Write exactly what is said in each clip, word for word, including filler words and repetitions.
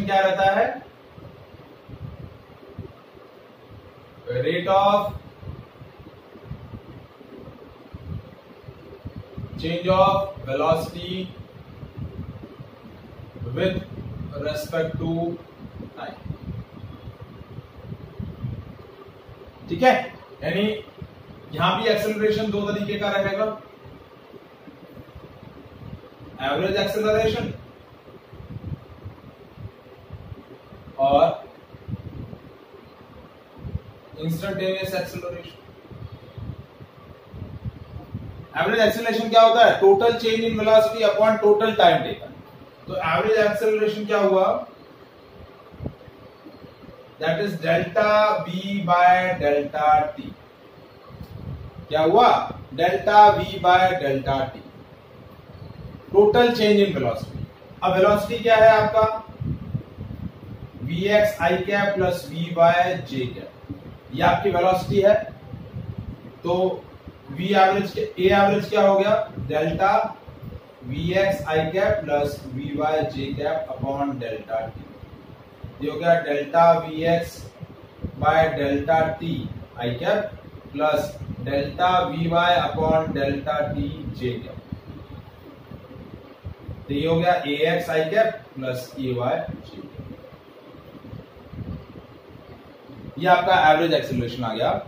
क्या रहता है? Rate of change of velocity with respect to time. ठीक है, यानी यहां भी एक्सेलरेशन दो तरीके का रहेगा, एवरेज एक्सेलरेशन और इंस्टेंटेनियस एक्सेलरेशन। एवरेज एक्सेलरेशन क्या होता है? Total change in velocity upon total time taken. तो एवरेज एक्सेलरेशन क्या हुआ? That is delta we by delta T. क्या हुआ? Delta we by delta T, total change in velocity. अब वेलोसिटी क्या है आपका? वी एक्स आई cap plus V Y J cap, ये आपकी वेलोसिटी है। तो वी एवरेज, ए एवरेज क्या हो गया? Delta we X I cap plus we Y J cap upon delta T. ये हो गया delta we x by delta T I cap plus delta we Y upon delta T J cap. तो ये हो गया A x I cap plus A Y J. ये आपका average acceleration आ गया।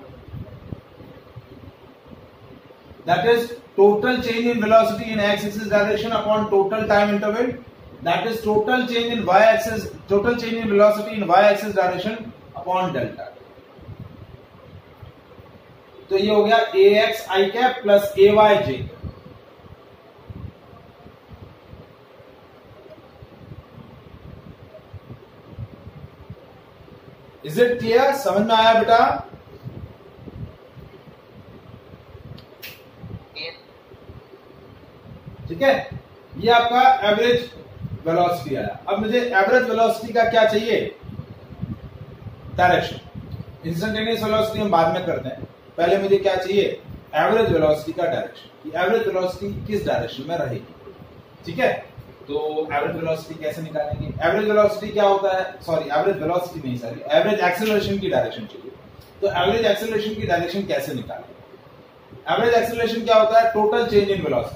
That is total change in velocity in x-axis direction upon total time interval. That is total change in y-axis, total change in velocity in y-axis direction upon delta. तो ये हो गया a x I cap plus a y j cap. Is it clear? समझ में आया बेटा? ठीक है, ये आपका एवरेज वेलोसिटी आया। अब मुझे एवरेज वेलोसिटी का क्या चाहिए? डायरेक्शन। इंस्टेंटेनियस वेलोसिटी हम बाद में करते हैं, पहले मुझे क्या चाहिए? एवरेज वेलोसिटी का डायरेक्शन। एवरेज वेलोसिटी किस डायरेक्शन में रहेगी? ठीक है, तो एवरेज वेलोसिटी कैसे निकालेंगे? एवरेज वेलोसिटी क्या होता है? सॉरी, एवरेज वेलोसिटी नहीं, सॉरी, एवरेज एक्सेलरेशन की डायरेक्शन चाहिए। तो एवरेज एक्सेलरेशन की डायरेक्शन कैसे निकालेंगे? एवरेज एक्सेलरेशन क्या होता है? Total change in velocity.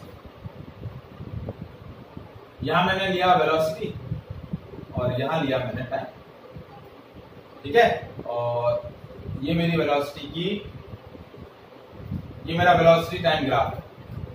यहां मैंने लिया वेलोसिटी और यहां लिया मैंने टाइम। ठीक है, और ये मेरी वेलोसिटी की, ये मेरा वेलोसिटी टाइम ग्राफ है,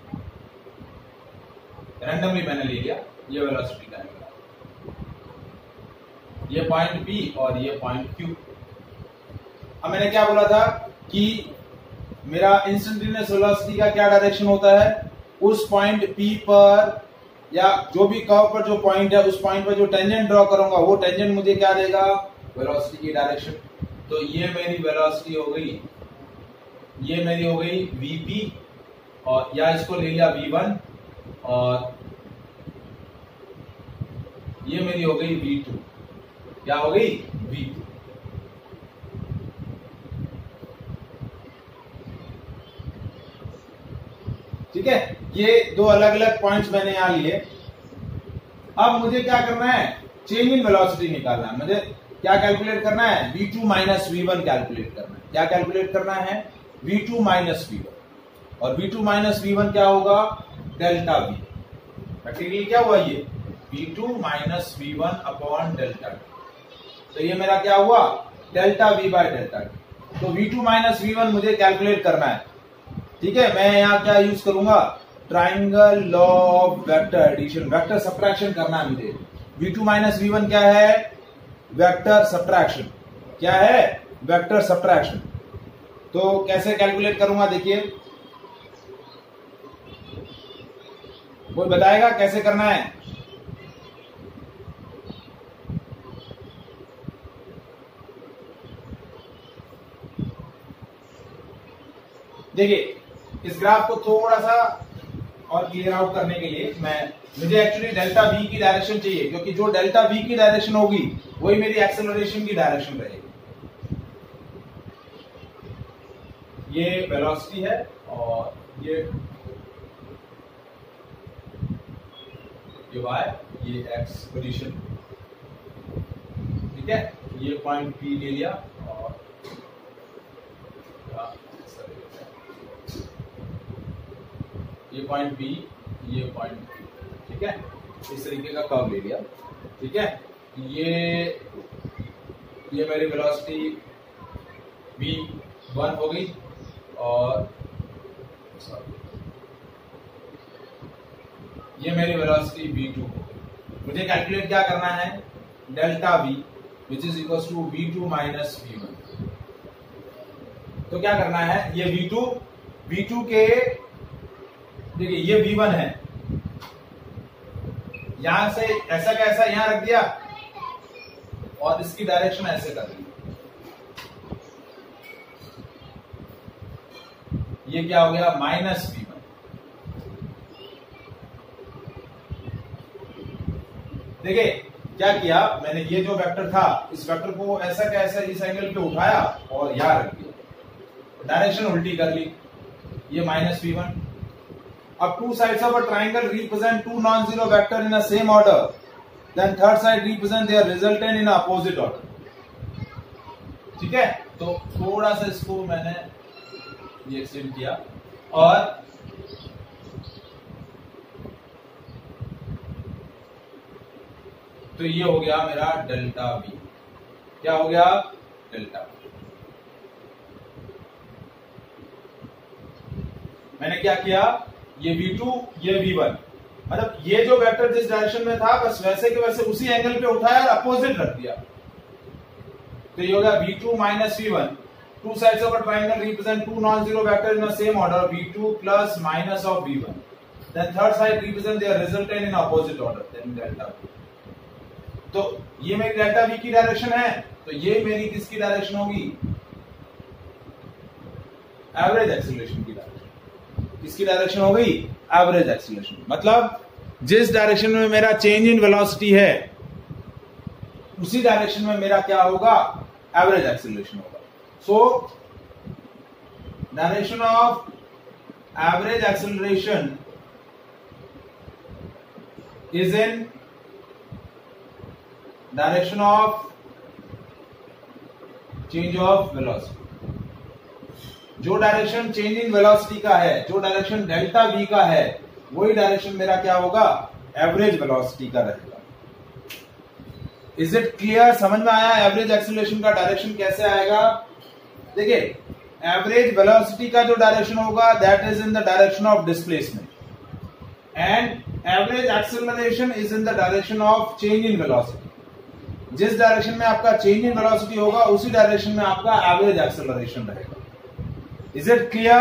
रैंडमली मैंने ले लिया ये वेलोसिटी टाइम ग्राफ, ये पॉइंट P और ये पॉइंट Q। अब मैंने क्या बोला था कि मेरा इंस्टेंटेनियस वेलोसिटी का क्या डायरेक्शन होता है? उस पॉइंट P पर या जो भी कर्व पर जो पॉइंट है, उस पॉइंट पर जो टेंजेंट ड्रॉ करूंगा, वो टेंजेंट मुझे क्या देगा? वेलोसिटी की डायरेक्शन। तो ये मेरी वेलोसिटी हो गई, ये मेरी हो गई V P, और या इसको ले लिया V वन, और ये मेरी हो गई V टू। क्या हो गई? V two. ठीक है, ये दो अलग अलग पॉइंट्स मैंने यहां लिए। अब मुझे क्या करना है? चेंज इन वेलोसिटी निकालना है। मुझे क्या कैलकुलेट करना है? V two minus we one calculate करना है। क्या कैलकुलेट करना है? V two minus we one. और V two minus we one क्या होगा? Delta V। प्रैक्टिकली क्या हुआ? ये we two minus we one upon delta V। तो ये मेरा क्या हुआ? Delta V by delta V। तो V two minus we one मुझे कैलकुलेट करना है। ठीक है, मैं यहां क्या यूज करूंगा? Triangle law of vector addition, vector subtraction करना है मुझे। V two minus we one क्या है? Vector subtraction. क्या है? Vector subtraction. तो कैसे कैलकुलेट करूंगा? देखिए, कोई बताएगा कैसे करना है? देखिए, इस ग्राफ को थोड़ा सा और क्लियर आउट करने के लिए मैं मुझे एक्चुअली डेल्टा V की डायरेक्शन चाहिए, क्योंकि जो डेल्टा V की डायरेक्शन होगी वही मेरी एक्सेलरेशन की डायरेक्शन रहेगी। ये वेलोसिटी है और ये ये y, ये x पोजीशन, ठीक है, ये पॉइंट पी ले लिया और ये पॉइंट बी, ये पॉइंट बी, ठीक है, इस तरीके का कर्व ले लिया। ठीक है, ये ये मेरी वेलोसिटी वी वन हो गई और ये मेरी वेलोसिटी वी टू हो गई। मुझे कैलकुलेट क्या करना है, delta V which is equal to V two minus we one. तो क्या करना है, ये वी टू वी टू के, देखिए ये वी वन है, यहां से ऐसा का ऐसा यहां रख दिया और इसकी डायरेक्शन ऐसे कर दी। ये क्या हो गया, माइनस वी वन। देखिए क्या किया मैंने, ये जो वेक्टर था इस वेक्टर को ऐसा का ऐसा इस एंगल पे उठाया और यहां रख दिया, डायरेक्शन उल्टी कर ली, ये माइनस वी वन। अब two sides of a triangle represent two non-zero vector in the same order, then third side represent their resultant in opposite order। ठीक है, तो थोड़ा सा इसको मैंने ये एक्सटेंड किया और तो ये हो गया मेरा डेल्टा वी। क्या हो गया, डेल्टा वी। मैंने क्या किया, ये वी टू ये वी वन, मतलब ये जो वेक्टर जिस डायरेक्शन में था बस वैसे के वैसे उसी एंगल पे उठाया और अपोजिट रख दिया। तो ये हो गया v two minus we one. Two sides of a triangle represent two non zero vector in the same order, v two plus minus of v one, then third side represent their resultant in opposite order, then delta v. तो ये मेरी delta v की direction है, तो ये मेरी किसकी direction होगी, एवरेज एक्सीलरेशन की डायरेक्शन। किसकी डायरेक्शन हो गई, एवरेज एक्सीलरेशन। मतलब जिस डायरेक्शन में मेरा चेंज इन वेलोसिटी है उसी डायरेक्शन में मेरा क्या होगा, एवरेज एक्सीलरेशन होगा। So direction of average acceleration is in direction of change of velocity. जो डायरेक्शन चेंज इन वेलोसिटी का है, जो डायरेक्शन डेल्टा वी का है, वही डायरेक्शन मेरा क्या होगा, एवरेज वेलोसिटी का रहेगा। इज इट क्लियर, समझ में आया एवरेज एक्सीलरेशन का डायरेक्शन कैसे आएगा। देखिए एवरेज वेलोसिटी का जो डायरेक्शन होगा that is in the direction of displacement, and average acceleration is in the direction of change in velocity. जिस डायरेक्शन में आपका चेंज इन वेलोसिटी होगा उसी डायरेक्शन में आपका एवरेज एक्सीलरेशन रहेगा। Is it clear?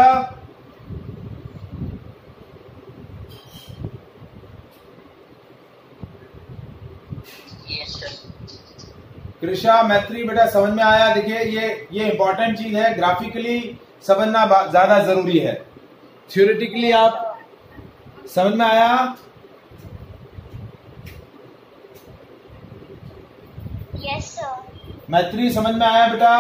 Yes, sir. Krisha Maitri बेटा समझ में आया। देखिए ये ये इंपॉर्टेंट चीज है, ग्राफिकली समझना ज्यादा जरूरी है, थ्योरेटिकली आप समझ में आया। Yes, sir. मैत्री समझ में आया बेटा।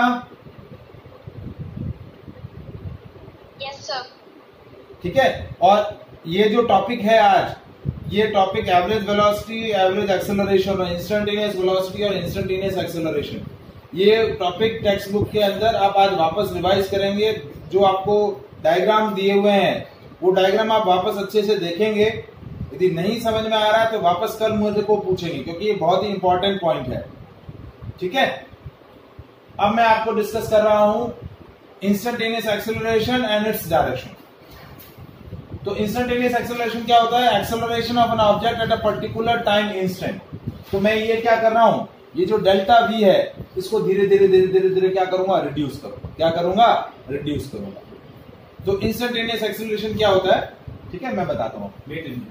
Yes, sir. ठीक है, और ये जो टॉपिक है आज, ये topic average velocity, average acceleration, instantaneous velocity और इंस्टेंटेनियस एक्सेलरेशन, ये टॉपिक टेक्स्ट बुक के अंदर आप आज वापस रिवाइज करेंगे। जो आपको डायग्राम दिए हुए हैं वो डायग्राम आप वापस अच्छे से देखेंगे। यदि नहीं समझ में आ रहा है तो वापस कल मुझे को पूछेंगे, क्योंकि ये बहुत ही इंपॉर्टेंट पॉइंट है। ठीक है, अब मैं आपको डिस्कस कर रहा हूं instantaneous acceleration and its direction. तो इंस्टेंटेनियस एक्सेलरेशन क्या होता है, acceleration of an object at a particular time instant. तो मैं ये क्या कर रहा हूं, ये जो डेल्टा वी है इसको धीरे धीरे धीरे धीरे धीरे क्या करूंगा, रिड्यूस करूंगा। क्या करूंगा, रिड्यूस करूंगा। तो इंस्टेंटेनियस एक्सेलरेशन क्या होता है, ठीक है मैं बताता हूं, वेट इन।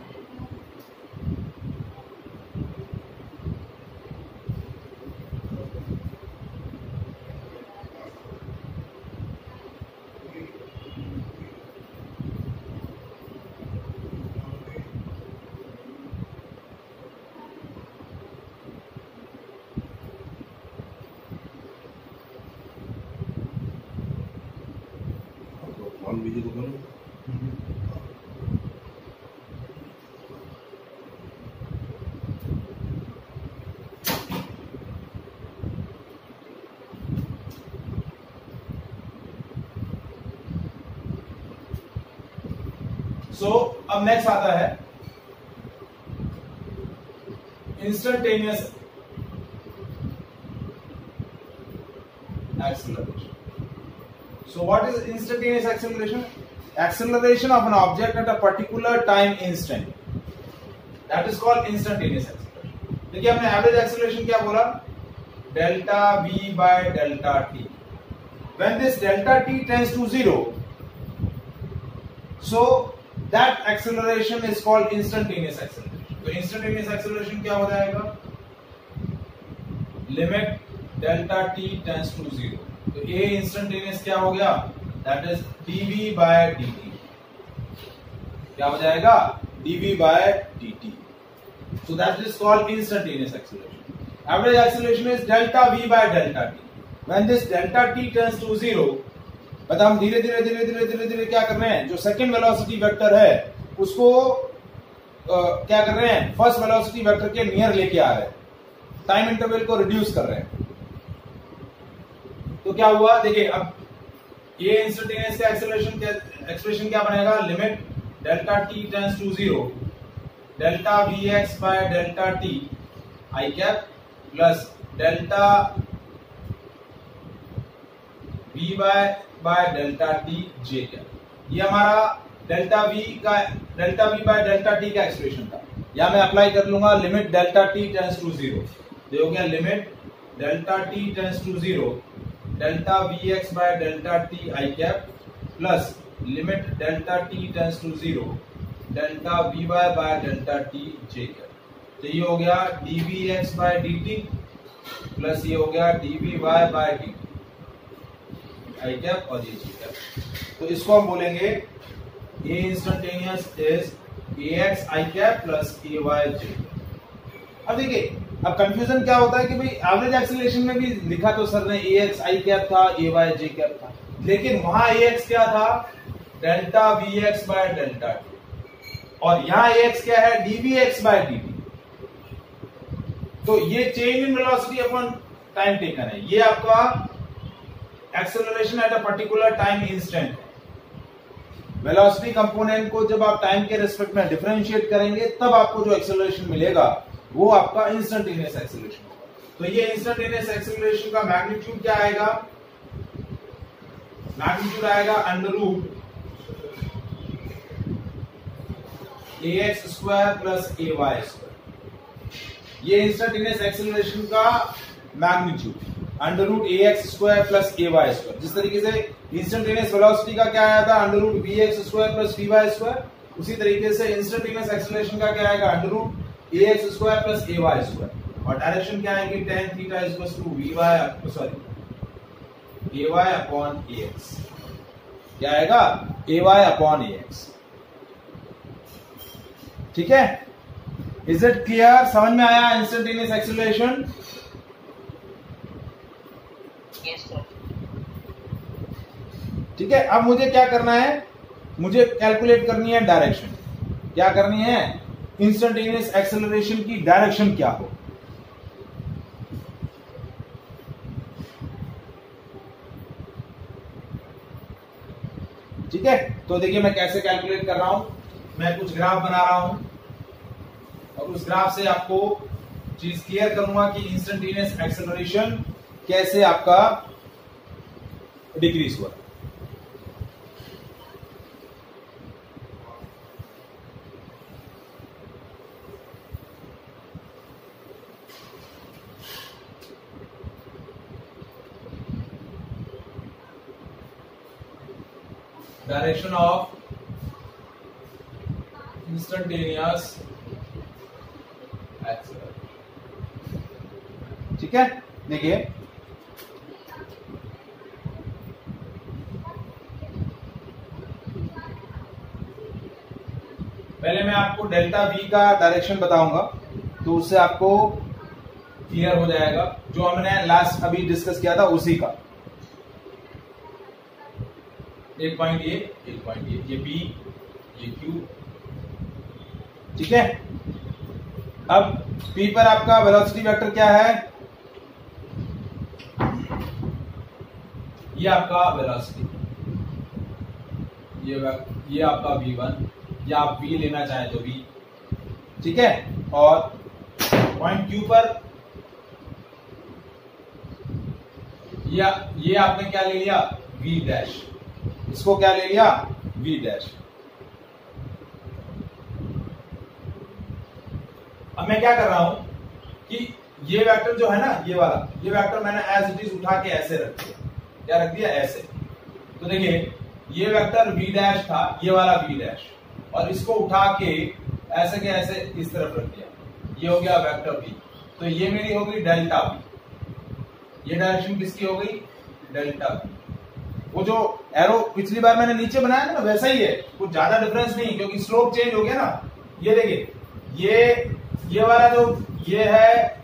ऑन वीडियो को करो। सो अब नेक्स्ट आता है instantaneous acceleration. So what is instantaneous acceleration? Acceleration of an object at a particular time instant. That is called instantaneous acceleration. देखिए हमने एवरेज एक्सेलरेशन क्या बोला? Delta v by delta t. When this delta t tends to zero, so that acceleration is called instantaneous acceleration. तो instantaneous acceleration क्या हो जाएगा? Limit delta t tends to zero. तो a instantaneous क्या हो गया? That is dv by dt. क्या हो जाएगा? Dv by dt. So that is called instantaneous acceleration. Average acceleration is delta we by delta t. When this delta t tends to zero, but हम धीरे धीरे धीरे धीरे धीरे धीरे क्या कर रहे हैं? जो सेकंड वेलोसिटी वेक्टर है उसको uh, क्या कर रहे हैं? फर्स्ट वेलोसिटी वेक्टर के नियर लेके आ रहे हैं. टाइम इंटरवल को रिड्यूस कर रहे हैं. तो क्या हुआ? देखिए अब ये इंस्टेंटेनियस का एक्सेलरेशन क्या एक्सप्रेशन क्या बनेगा? Limit delta t tends to zero delta we x by delta T I cap plus delta we by by delta T J cap. ये हमारा डेल्टा वी का delta we by delta t का expression था. या मैं apply कर लूंगा limit delta t tends to zero. ये हो गया limit delta t tends to zero delta we x by delta T I cap plus limit delta t tends to zero delta we y by delta T J cap. तो ये हो गया d v x by d t plus ये हो गया d v y by d t I cap और ये j cap. तो इसको हम बोलेंगे a instantaneous is a x I cap plus A Y j. अब देखिए अब कंफ्यूजन क्या होता है कि भाई एवरेज एक्सीलरेशन में भी लिखा तो सर ने ए एक्स आई कैप था, ए वाई जे कैप था, लेकिन वहां ए एक्स क्या था? Delta we x by delta t. और यहां ए एक्स क्या है? D v x by d t. तो ये change in velocity upon time taken है. ये आपका acceleration at a particular time instant है. वेलोसिटी कंपोनेंट को जब आप टाइम के रिस्पेक्ट में डिफरेंशिएट करेंगे तब आपको जो एक्सेलरेशन मिलेगा वो आपका इंस्टेंटेनियस एक्सेलरेशन होगा. तो ये इंस्टेंटेनियस एक्सेलरेशन का मैग्नीट्यूड क्या आएगा? मैग्नीट्यूड आएगा under root a x square plus A y square. ये इंस्टेंटेनियस एक्सेलरेशन का magnitude under root a x square plus A y square. जिस तरीके से इंस्टेंटेनियस वेलोसिटी का क्या आया था? Under root v x square plus we y square. उसी तरीके से इंस्टेंटेनियस एक्सेलरेशन का क्या आएगा? Under root a x square plus A y square. और डायरेक्शन क्या आएगी? Tan theta is equal to v y sorry a y upon a x. क्या आएगा? A y upon a x. ठीक है? Is it clear? समझ में आया इंस्टेंटेनियस एक्सेलरेशन? Yes sir. ठीक है. अब मुझे क्या करना है? मुझे कैलकुलेट करनी है डायरेक्शन. क्या करनी है? इंस्टेंटेनियस एक्सेलरेशन की डायरेक्शन क्या हो. ठीक है. तो देखिए मैं कैसे कैलकुलेट कर रहा हूं. मैं कुछ ग्राफ बना रहा हूं और उस ग्राफ से आपको चीज क्लियर करूंगा कि इंस्टेंटेनियस एक्सेलरेशन कैसे आपका डिक्रीज हुआ. Direction of instantaneous acceleration. ठीक है. देखिए पहले मैं आपको डेल्टा वी का डायरेक्शन बताऊंगा तो उससे आपको क्लियर हो जाएगा. जो हमने लास्ट अभी डिस्कस किया था उसी का. एक पॉइंट ये, एक पॉइंट ये, ये बी, ये क्यू. ठीक है. अब पी पर आपका वेलोसिटी वेक्टर क्या है? ये आपका वेलोसिटी, ये ये आपका वी वन, या आप v लेना चाहें तो v, ठीक है। और पॉइंट Q पर या ये आपने क्या ले लिया, v डैश, इसको क्या ले लिया, v डैश। अब मैं क्या कर रहा हूं कि ये वेक्टर जो है ना, ये वाला, ये वेक्टर मैंने एज इट इज उठा के ऐसे रख दिया। क्या रख दिया, ऐसे। तो देखिए ये वेक्टर v डैश था, ये वाला v डैश, और इसको उठा के ऐसे के ऐसे इस तरफ रख दिया, ये हो गया वेक्टर v। तो ये मेरी हो गई डेल्टा v, ये डायरेक्शन किसकी हो गई, डेल्टा v। वो जो एरो पिछली बार मैंने नीचे बनाया था ना, वैसा ही है, कुछ ज्यादा डिफरेंस नहीं, क्योंकि स्लोप चेंज हो गया ना। ये देखिए ये ये वाला जो ये है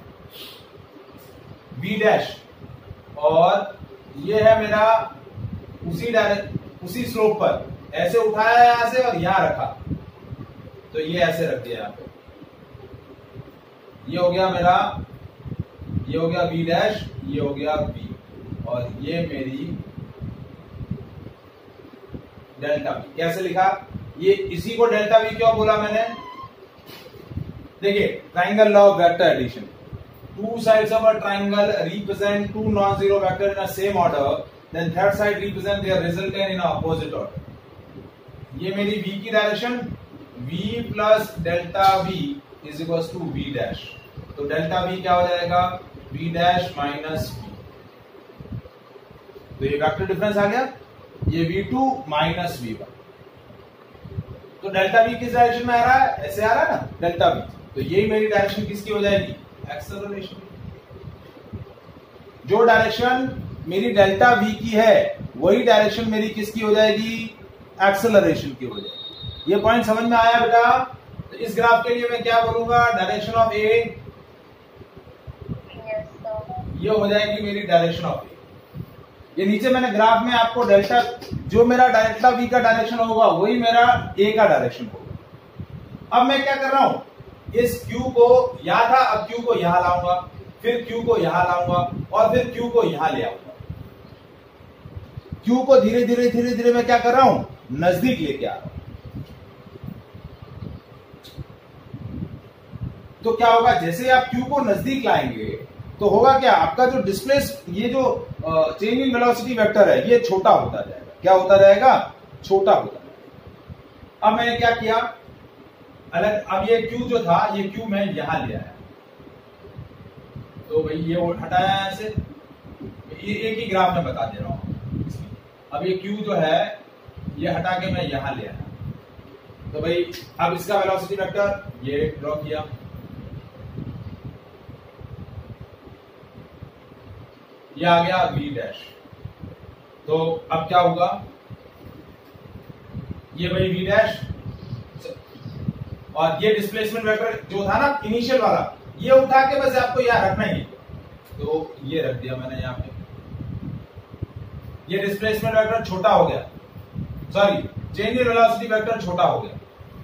v डैश, और ये है मेरा उसी डायरेक्ट उसी स्लोप पर, ऐसे उठाया यहां से और यहां रखा, तो ये ऐसे रख दिया यहां पे। ये हो गया मेरा, ये हो गया v डैश, ये हो गया v, और ये मेरी डेल्टा v। कैसे लिखा, ये इसी को डेल्टा v क्यों बोला मैंने, देखिए triangle law of vector addition, two sides of a triangle represent two non-zero vectors in a same order, then third side represent their resultant in a opposite order। ये मेरी v की direction, v plus delta v is equals to v dash. तो delta v क्या हो जाएगा, v dash minus v। तो ये vector difference आ गया, ये v two minus v one. तो डेल्टा v किस डायरेक्शन में आ रहा है, ऐसे आ रहा है ना डेल्टा v, तो यही मेरी डायरेक्शन किसकी हो जाएगी, एक्सेलरेशन। जो डायरेक्शन मेरी डेल्टा v की है, वही डायरेक्शन मेरी किसकी हो जाएगी, एक्सेलरेशन की हो जाएगी। ये पॉइंट समझ में आया बेटा। तो इस ग्राफ के लिए मैं क्या बोलूंगा, डायरेक्शन ऑफ ए, ये हो जाएगी मेरी डायरेक्शन ऑफ ए। ये नीचे मैंने ग्राफ में आपको डेल्टा, जो मेरा डेल्टा v का डायरेक्शन होगा वही मेरा ए का डायरेक्शन होगा। अब मैं क्या कर रहा हूं, इस Q को यहां था, अब Q को यहां लाऊंगा, फिर Q को यहां लाऊंगा, और फिर Q को यहां ले आऊंगा। Q को धीरे धीरे धीरे धीरे मैं क्या कर रहा हूं, नजदीक लेके आ रहा हूं। तो क्या होगा, जैसे आप Q को नजदीक लाएंगे तो होगा क्या, आपका जो डिस्प्लेस, ये जो चेंज इन वेलोसिटी वेक्टर है, ये छोटा होता जाएगा। क्या होता जाएगा, छोटा होता जाएगा। अब मैंने क्या किया, अलग, अब ये Q जो था, ये Q मैं यहां ले आया, तो भाई ये हटाया ऐसे, ये एक ही ग्राफ में बता दे रहा हूं। अब ये Q जो है, ये हटा के मैं यहां ले आया, तो भाई अब इसका वेलोसिटी वेक्टर ये ड्रॉ किया, ये आ गया v डैश। तो अब क्या होगा, ये भाई v डैश, और ये डिस्प्लेसमेंट वेक्टर जो था ना इनिशियल वाला, ये उठा के बस आपको यहां रखना ही, तो ये रख दिया मैंने यहां पे। ये डिस्प्लेसमेंट वेक्टर छोटा हो गया, sorry change in velocity vector छोटा हो गया।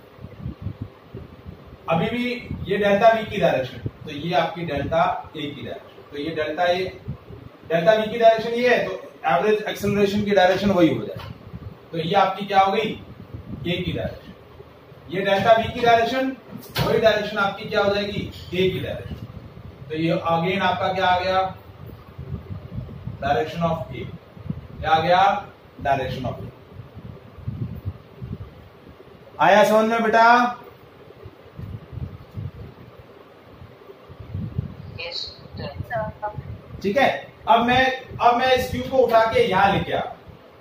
अभी भी ये डेल्टा v की डायरेक्शन, तो ये आपकी डेल्टा a की डायरेक्शन, तो ये डेल्टा a, डेल्टा v की डायरेक्शन ये है, तो एवरेज एक्सेलरेशन की डायरेक्शन वही हो जाए। तो ये आपकी क्या हो गई, a की डायरेक्शन। ये डेल्टा v की डायरेक्शन, वही डायरेक्शन आपकी क्या हो जाएगी, a की डायरेक्शन। तो ये अगेन आपका क्या आ गया, डायरेक्शन ऑफ a, क्या आ गया, डायरेक्शन ऑफ a। आया समझ में बेटा, ठीक है। अब मैं अब मैं इस Q को उठा के यहां लेके आ,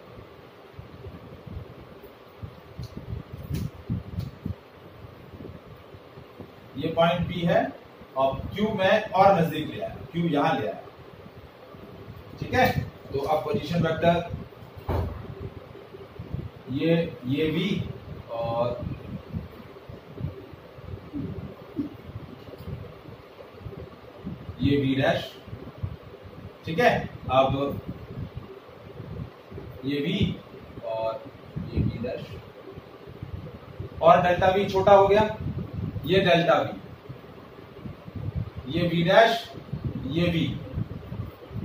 ये पॉइंट P है, और Q में और नजदीक ले आया, Q यहां ले आया, ठीक है। तो अब पोजीशन वेक्टर ये ये V और ये V डैश, ठीक है। अब ये V और ये V डैश, और डेल्टा V छोटा हो गया, ये डेल्टा V, ये V डैश, ये V।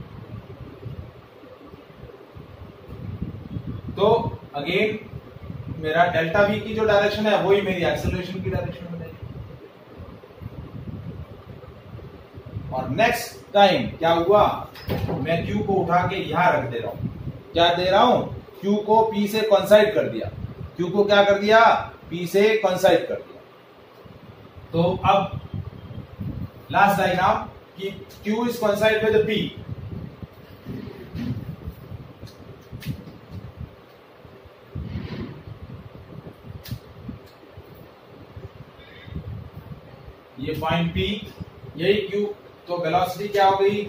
तो अगेन मेरा डेल्टा वी की जो डायरेक्शन है वही मेरी एक्सेलरेशन की डायरेक्शन हो जाएगी। और नेक्स्ट टाइम क्या हुआ, मैं क्यू को उठा के यहां रख दे रहा हूं। क्या दे रहा हूं, क्यू को पी से कॉन्साइड कर दिया। क्यू को क्या कर दिया, पी से कॉन्साइड कर दिया। तो अब लास्ट डायग्राम कि Q is coincide with P. ये पॉइंट पी, यही क्यू, तो वेलोसिटी क्या हो गई,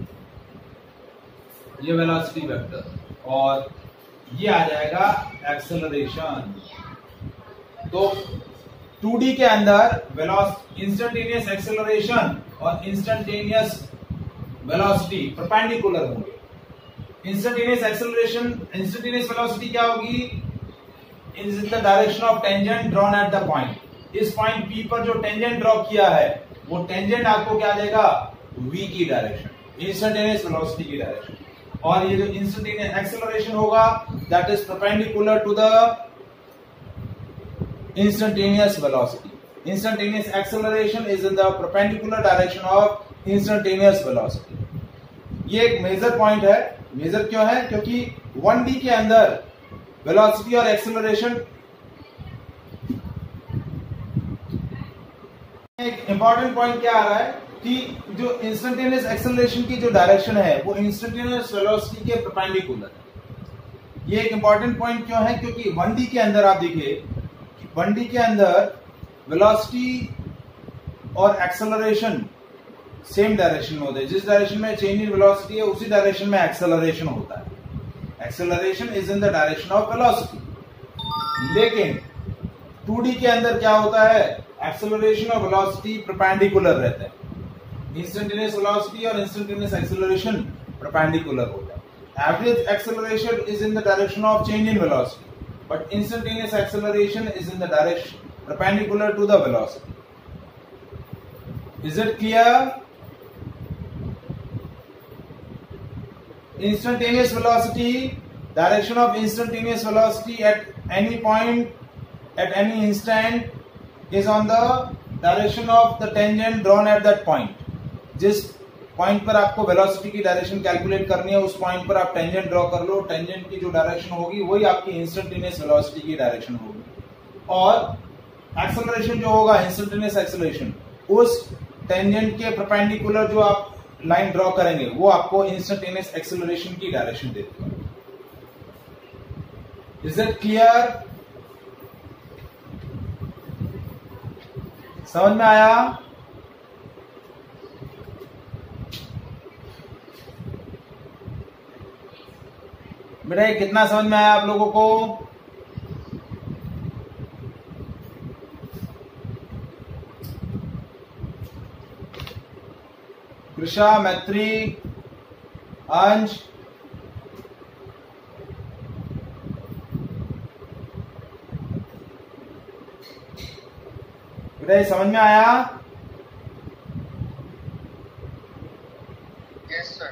ये वेलोसिटी वेक्टर और ये आ जाएगा एक्सेलरेशन। तो टू डी के अंदर वेलोसिटी, इंस्टेंटेनियस एक्सेलरेशन और इंस्टेंटेनियस वेलोसिटी परपेंडिकुलर होंगे। इंस्टेंटेनियस एक्सेलरेशन, इंस्टेंटेनियस वेलोसिटी क्या होगी, in the direction of tangent drawn at the point. इस पॉइंट पी पर जो टेंजेंट ड्रॉ किया है वो टेंजेंट आपको क्या देगा, v की डायरेक्शन, इंस्टेंटेनियस वेलोसिटी की डायरेक्शन। और ये जो इंस्टेंटेनियस एक्सेलरेशन होगा that is perpendicular to the instantaneous velocity. Instantaneous acceleration is in the perpendicular direction of instantaneous velocity. ये एक मेजर पॉइंट है। मेजर क्यों है, क्योंकि वन डी के अंदर वेलोसिटी और एक्सेलरेशन, एक इंपॉर्टेंट पॉइंट क्या आ रहा है कि जो इंस्टेंटेनियस एक्सेलरेशन की जो डायरेक्शन है वो इंस्टेंटेनियस वेलोसिटी के परपेंडिकुलर है। ये एक इंपॉर्टेंट पॉइंट क्यों है, क्योंकि वन डी के अंदर आप देखिए, वन डी के अंदर वेलोसिटी और एक्सेलरेशन सेम डायरेक्शन में होते हैं। जिस डायरेक्शन में चेंज इन वेलोसिटी है उसी डायरेक्शन में एक्सेलरेशन होता है। Acceleration is in the direction of velocity. लेकिन टू डी के अंदर क्या होता है, एक्सेलरेशन और वेलोसिटी परपेंडिकुलर रहते हैं। इंस्टेंटेनियस वेलोसिटी और इंस्टेंटेनियस एक्सेलरेशन परपेंडिकुलर होता है। Average acceleration is in the direction of change in velocity, but instantaneous acceleration is in the direction perpendicular to the velocity. Is it clear? Instantaneous velocity, direction of instantaneous velocity at any point, at any instant is on the direction of the tangent drawn at that point. जिस point पर आपको velocity की direction calculate करनी है उस point पर आप tangent draw कर लो, टेंजेंट की जो डायरेक्शन होगी वही आपकी इंस्टेंटेनियस वेलोसिटी की डायरेक्शन होगी। और एक्सेलरेशन जो होगा, इंस्टेंटेनियस एक्सेलरेशन, उस टेंजेंट के परपेंडिकुलर जो आप लाइन ड्रॉ करेंगे वो आपको इंस्टेंटेनियस एक्सेलरेशन की डायरेक्शन देती है। Is it clear? समझ में आया? बेटा ये कितना समझ में आया आप लोगों को? कृषा, मैत्री, अंश, बेटा ये समझ में आया? Yes sir.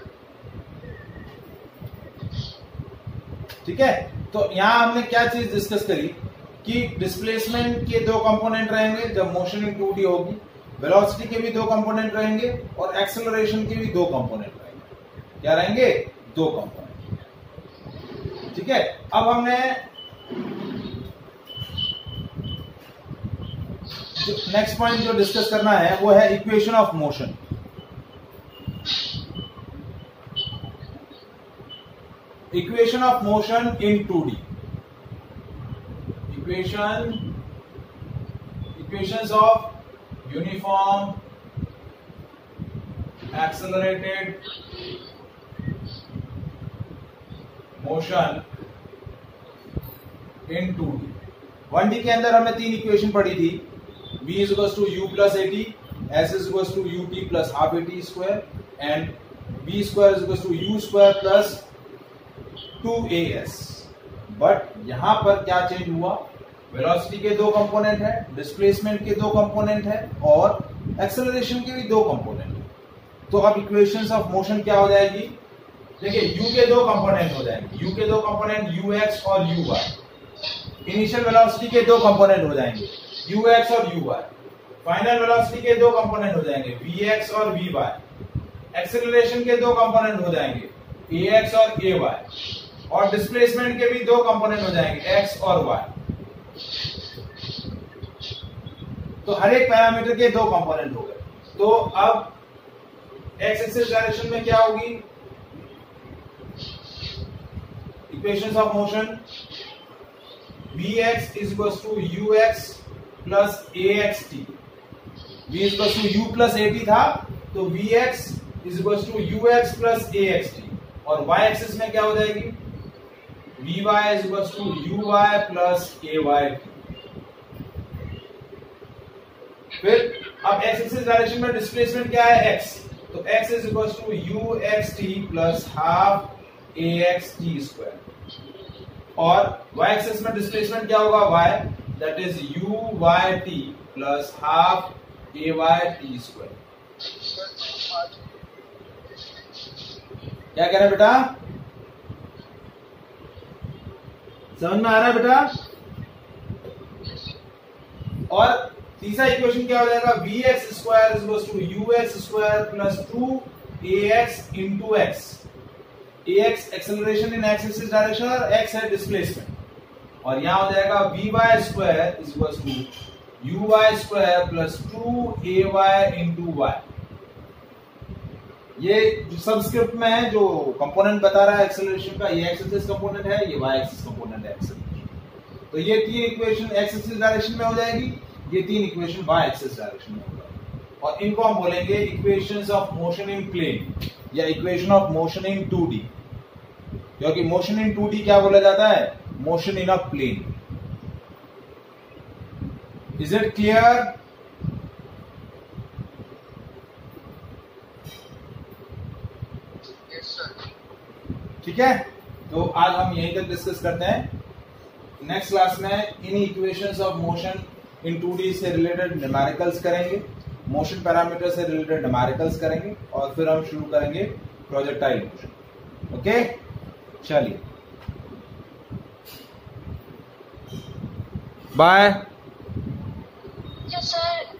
ठीक है, तो यहां हमने क्या चीज डिस्कस करी कि डिस्प्लेसमेंट के दो कंपोनेंट रहेंगे जब मोशन इन टू डी होगी, वेलोसिटी के भी दो कंपोनेंट रहेंगे और एक्सेलरेशन के भी दो कंपोनेंट रहेंगे। क्या रहेंगे? दो कंपोनेंट। ठीक है, अब हमने जो नेक्स्ट पॉइंट जो डिस्कस करना है वो है equation of motion. Equation of motion in two D. Equation equations of uniform accelerated motion in two D. One D के अंदर हमने तीन इक्वेशन पढ़ी थी, v is equals to u plus at, s is equals to ut plus half at square and v square is equals to u square plus two a s. But यहां पर क्या change हुआ, velocity के दो component है, displacement के दो component है और एक्सेलरेशन के भी दो कंपोनेंट है। तो अब इक्वेशंस ऑफ मोशन क्या हो जाएगी, देखिए u के दो कंपोनेंट हो जाएंगे, u के दो कंपोनेंट ux और uy। इनिशियल वेलोसिटी के दो कंपोनेंट हो जाएंगे, ux और uy। फाइनल वेलोसिटी के दो कंपोनेंट हो जाएंगे, vx और vy। एक्सेलरेशन के दो कंपोनेंट हो जाएंगे, ax और ay। और डिस्प्लेसमेंट के भी दो कंपोनेंट हो जाएंगे, x और y। तो हर एक पैरामीटर के दो कंपोनेंट हो गए। तो अब x एक्सिस डायरेक्शन में क्या होगी, equations of motion, vx is equals to ux plus axt। v is equals to u plus at था, तो vx is equals to ux plus axt। और y एक्सिस में क्या हो जाएगी, vy is equals to uy plus ayt। फिर अब x axis direction में डिस्प्लेसमेंट क्या है, x, तो x is equals to uxt plus half axt square. और y एक्सिस में डिस्प्लेसमेंट क्या होगा, y, that is uyt plus half ayt square. क्या कह रहे हैं बेटा, समझ में आ रहा है बेटा। और तीसरा इक्वेशन क्या हो जाएगा, vx square is equal to ux square plus two ax into x. ax acceleration in x axis direction और x है डिस्प्लेसमेंट। और यहां हो जाएगा vy square is equal to uy square plus two ay into y। ये जो subscript में है, जो कंपोनेंट बता रहा है एक्सेलरेशन का, ये x एक्सिस कंपोनेंट है, ये y एक्सिस कंपोनेंट है एक्सेलरेशन। तो ये तीन इक्वेशन x एक्सिस डायरेक्शन में हो जाएगी, ये तीन इक्वेशन y एक्सिस डायरेक्शन में होगा। और इनको हम बोलेंगे equations of motion in plane या equation of motion in two D. क्योंकि मोशन इन टू डी क्या बोला जाता है, motion in a plane. Is it clear? ठीक है, तो आज हम यहीं तक डिस्कस करते हैं। नेक्स्ट क्लास में इन equations of motion in two D से रिलेटेड न्यूमेरिकल्स करेंगे, मोशन पैरामीटर से रिलेटेड न्यूमेरिकल्स करेंगे, और फिर हम शुरू करेंगे प्रोजेक्टाइल मोशन। ओके, चलिए बाय। सर